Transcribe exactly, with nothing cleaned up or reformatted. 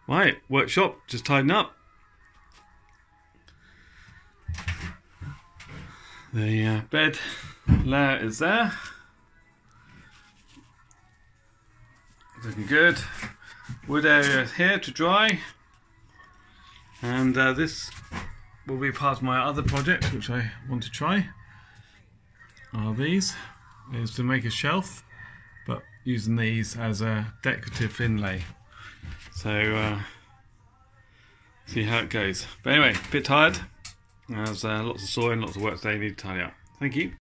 Right, workshop, just tidying up. The uh, bed layer is there. Looking good. Wood area here to dry. And uh, this will be part of my other project, which I want to try. Are these is to make a shelf, but using these as a decorative inlay. So uh, see how it goes. But anyway, a bit tired. There's uh, lots of sawing, lots of work today. Need to tidy up. Thank you.